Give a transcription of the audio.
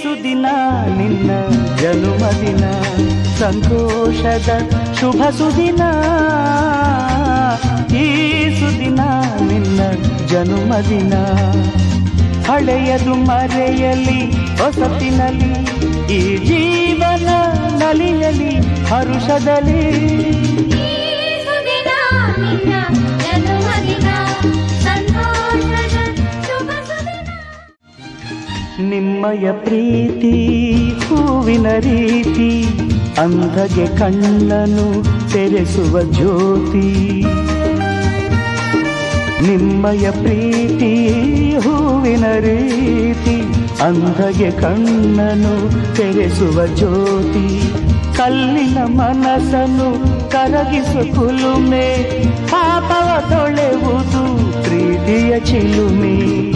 ಸುದಿನ ನಿನ್ನ ಜನುಮದಿನ ಸಂತೋಷದ ಶುಭ ಸುದಿನ ಈ ಸುದಿನ ನಿನ್ನ ಜನುಮದಿನ ಹಳೆಯದು ಮರೆಯಲಿ ಹೊಸತಿನಲ್ಲಿ ಈ ಜೀವನ ನಲಿಯಲಿ ಹರುಷದಲ್ಲಿ ನಿಮ್ಮಯ ಪ್ರೀತಿ ಹೂವಿನ ರೀತಿ ಅಂಧಗೆ ಕಣ್ಣನು ತೆರೆಸುವ ಜ್ಯೋತಿ ನಿಮ್ಮಯ ಪ್ರೀತಿ ಹೂವಿನ ರೀತಿ ಅಂಧಗೆ ಕಣ್ಣನು ತೆರೆಸುವ ಜ್ಯೋತಿ ಕಲ್ಲಿನ ಮನಸ್ಸನ್ನು ಕರಗಿಸು ಕುಲುಮೆ ಪಾಪವ ತೊಳೆವುದು ಪ್ರೀತಿಯ ಚಿಲುಮೆ